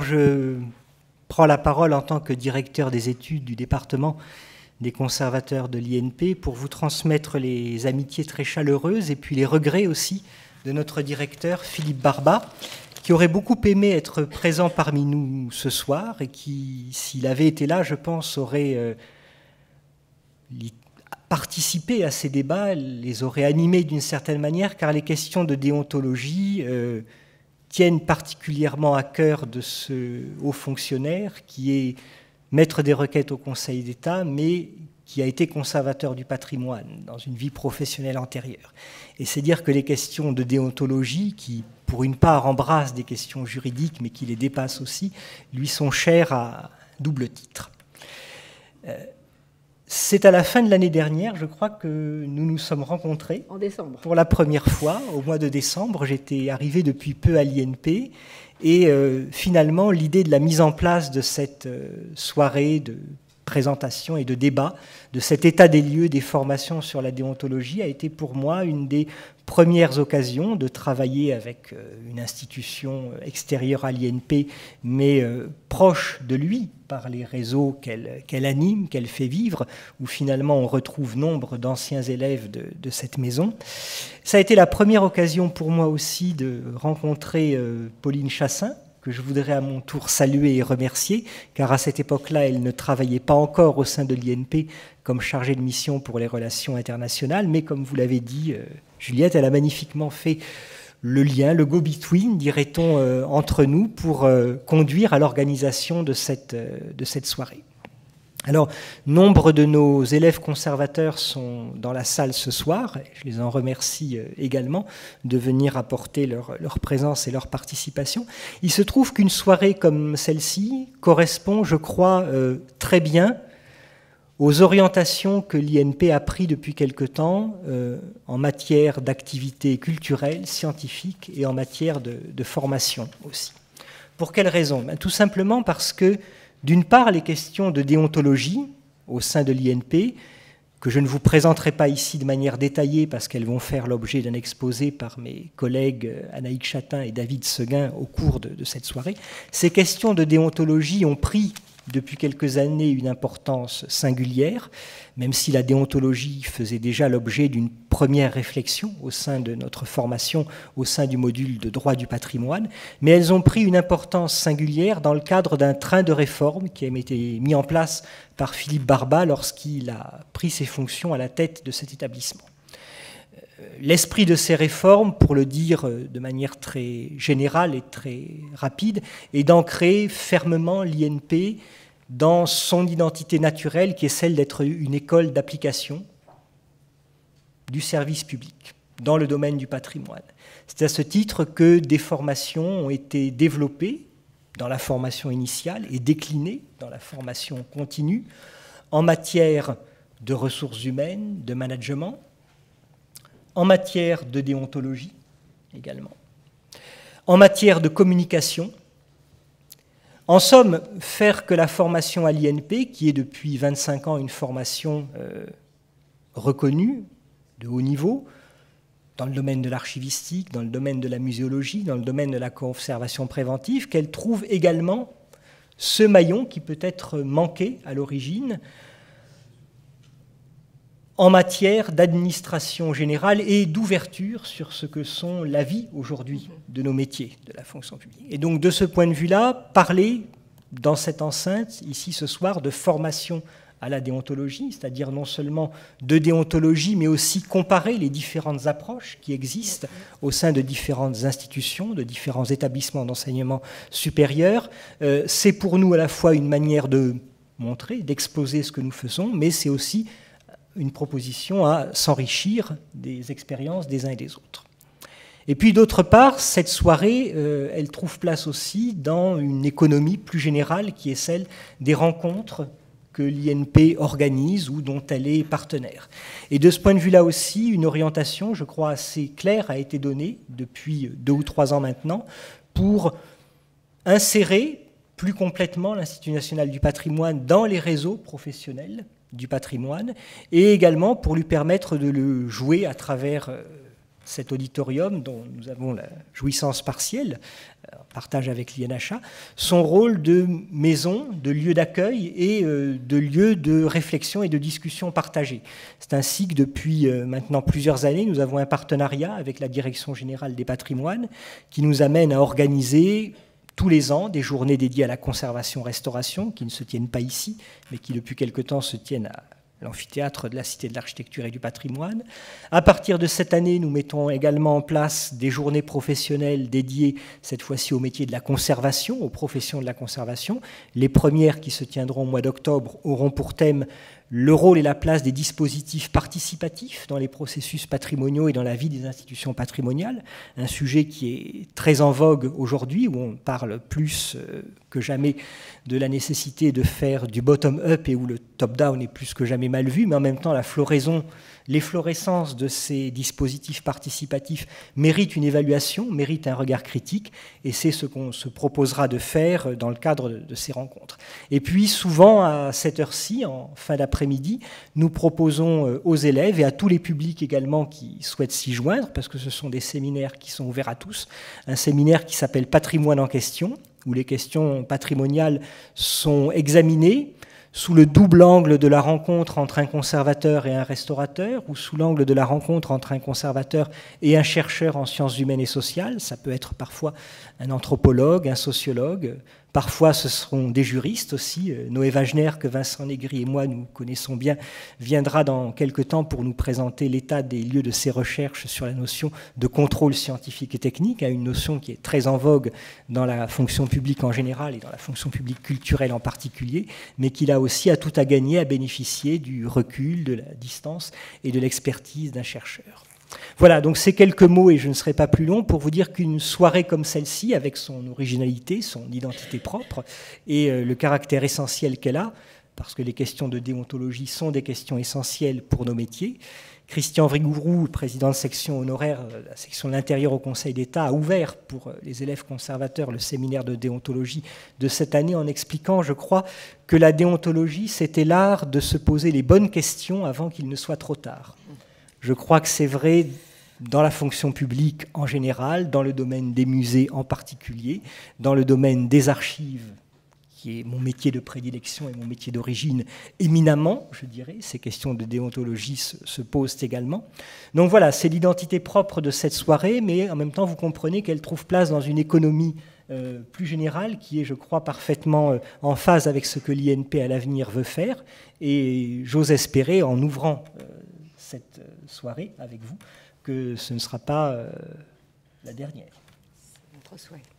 je prends la parole en tant que directeur des études du département des conservateurs de l'INP pour vous transmettre les amitiés très chaleureuses et puis les regrets aussi de notre directeur Philippe Barba, qui aurait beaucoup aimé être présent parmi nous ce soir et qui, s'il avait été là, je pense, aurait participé à ces débats, les aurait animés d'une certaine manière, car les questions de déontologie tiennent particulièrement à cœur de ce haut fonctionnaire qui est maître des requêtes au Conseil d'État, mais qui a été conservateur du patrimoine dans une vie professionnelle antérieure. Et c'est dire que les questions de déontologie, qui pour une part embrassent des questions juridiques, mais qui les dépassent aussi, lui sont chères à double titre. C'est à la fin de l'année dernière, je crois, que nous nous sommes rencontrés. En décembre. Pour la première fois, au mois de décembre. J'étais arrivé depuis peu à l'INP. Et finalement, l'idée de la mise en place de cette soirée de présentation et de débat, de cet état des lieux des formations sur la déontologie, a été pour moi une des premières occasions de travailler avec une institution extérieure à l'INP, mais proche de lui par les réseaux qu'elle anime, qu'elle fait vivre, où finalement on retrouve nombre d'anciens élèves de cette maison. Ça a été la première occasion pour moi aussi de rencontrer Pauline Chassin, que je voudrais à mon tour saluer et remercier, car à cette époque-là, elle ne travaillait pas encore au sein de l'INP comme chargée de mission pour les relations internationales, mais comme vous l'avez dit, Juliette, elle a magnifiquement fait le lien, le go-between, dirait-on, entre nous pour conduire à l'organisation de cette soirée. Alors, nombre de nos élèves conservateurs sont dans la salle ce soir, et je les en remercie également de venir apporter leur présence et leur participation. Il se trouve qu'une soirée comme celle-ci correspond, je crois, très bien aux orientations que l'INP a prises depuis quelque temps en matière d'activités culturelles, scientifiques et en matière de formation aussi. Pour quelles raisons? Tout simplement parce que, d'une part, les questions de déontologie au sein de l'INP, que je ne vous présenterai pas ici de manière détaillée parce qu'elles vont faire l'objet d'un exposé par mes collègues Anaïk Chatin et David Seguin au cours de cette soirée. Ces questions de déontologie ont pris depuis quelques années une importance singulière, même si la déontologie faisait déjà l'objet d'une première réflexion au sein de notre formation, au sein du module de droit du patrimoine, mais elles ont pris une importance singulière dans le cadre d'un train de réforme qui a été mis en place par Philippe Barba lorsqu'il a pris ses fonctions à la tête de cet établissement. L'esprit de ces réformes, pour le dire de manière très générale et très rapide, est d'ancrer fermement l'INP dans son identité naturelle, qui est celle d'être une école d'application du service public dans le domaine du patrimoine. C'est à ce titre que des formations ont été développées dans la formation initiale et déclinées dans la formation continue en matière de ressources humaines, de management, en matière de déontologie également, en matière de communication. En somme, faire que la formation à l'INP, qui est depuis 25 ans une formation reconnue, de haut niveau, dans le domaine de l'archivistique, dans le domaine de la muséologie, dans le domaine de la conservation préventive, qu'elle trouve également ce maillon qui peut être manqué à l'origine, en matière d'administration générale et d'ouverture sur ce que sont la vie aujourd'hui de nos métiers de la fonction publique. Et donc de ce point de vue-là, parler dans cette enceinte, ici ce soir, de formation à la déontologie, c'est-à-dire non seulement de déontologie, mais aussi comparer les différentes approches qui existent au sein de différentes institutions, de différents établissements d'enseignement supérieur, c'est pour nous à la fois une manière de montrer, d'exposer ce que nous faisons, mais c'est aussi une proposition à s'enrichir des expériences des uns et des autres. Et puis d'autre part, cette soirée, elle trouve place aussi dans une économie plus générale qui est celle des rencontres que l'INP organise ou dont elle est partenaire. Et de ce point de vue-là aussi, une orientation, je crois, assez claire a été donnée depuis 2 ou 3 ans maintenant pour insérer plus complètement l'Institut national du patrimoine dans les réseaux professionnels du patrimoine et également pour lui permettre de le jouer à travers cet auditorium dont nous avons la jouissance partielle, en partage avec l'INHA, son rôle de maison, de lieu d'accueil et de lieu de réflexion et de discussion partagée. C'est ainsi que depuis maintenant plusieurs années, nous avons un partenariat avec la Direction générale des patrimoines qui nous amène à organiser tous les ans des journées dédiées à la conservation-restauration qui ne se tiennent pas ici, mais qui depuis quelque temps se tiennent à l'amphithéâtre de la Cité de l'Architecture et du Patrimoine. À partir de cette année, nous mettons également en place des journées professionnelles dédiées, cette fois-ci au métier de la conservation, aux professions de la conservation. Les premières qui se tiendront au mois d'octobre auront pour thème le rôle et la place des dispositifs participatifs dans les processus patrimoniaux et dans la vie des institutions patrimoniales, un sujet qui est très en vogue aujourd'hui, où on parle plus que jamais de la nécessité de faire du bottom-up et où le top-down est plus que jamais mal vu, mais en même temps la floraison, l'efflorescence de ces dispositifs participatifs mérite une évaluation, mérite un regard critique, et c'est ce qu'on se proposera de faire dans le cadre de ces rencontres. Et puis souvent à cette heure-ci, en fin d'après-midi, nous proposons aux élèves et à tous les publics également qui souhaitent s'y joindre, parce que ce sont des séminaires qui sont ouverts à tous, un séminaire qui s'appelle Patrimoine en question, où les questions patrimoniales sont examinées sous le double angle de la rencontre entre un conservateur et un restaurateur, ou sous l'angle de la rencontre entre un conservateur et un chercheur en sciences humaines et sociales. Ça peut être parfois un anthropologue, un sociologue, parfois ce seront des juristes aussi. Noé Wagner, que Vincent Négri et moi nous connaissons bien, viendra dans quelque temps pour nous présenter l'état des lieux de ses recherches sur la notion de contrôle scientifique et technique, une notion qui est très en vogue dans la fonction publique en général et dans la fonction publique culturelle en particulier, mais qui a aussi à tout à gagner à bénéficier du recul, de la distance et de l'expertise d'un chercheur. Voilà, donc ces quelques mots, et je ne serai pas plus long, pour vous dire qu'une soirée comme celle-ci, avec son originalité, son identité propre, et le caractère essentiel qu'elle a, parce que les questions de déontologie sont des questions essentielles pour nos métiers. Christian Vrigourou, président de section honoraire, la section de l'intérieur au Conseil d'État, a ouvert pour les élèves conservateurs le séminaire de déontologie de cette année en expliquant, je crois, que la déontologie, c'était l'art de se poser les bonnes questions avant qu'il ne soit trop tard. Je crois que c'est vrai dans la fonction publique en général, dans le domaine des musées en particulier, dans le domaine des archives, qui est mon métier de prédilection et mon métier d'origine éminemment, je dirais. Ces questions de déontologie se posent également. Donc voilà, c'est l'identité propre de cette soirée, mais en même temps, vous comprenez qu'elle trouve place dans une économie plus générale qui est, je crois, parfaitement en phase avec ce que l'INP à l'avenir veut faire. Et j'ose espérer, en ouvrant cette soirée avec vous, que ce ne sera pas la dernière. C'est notre souhait.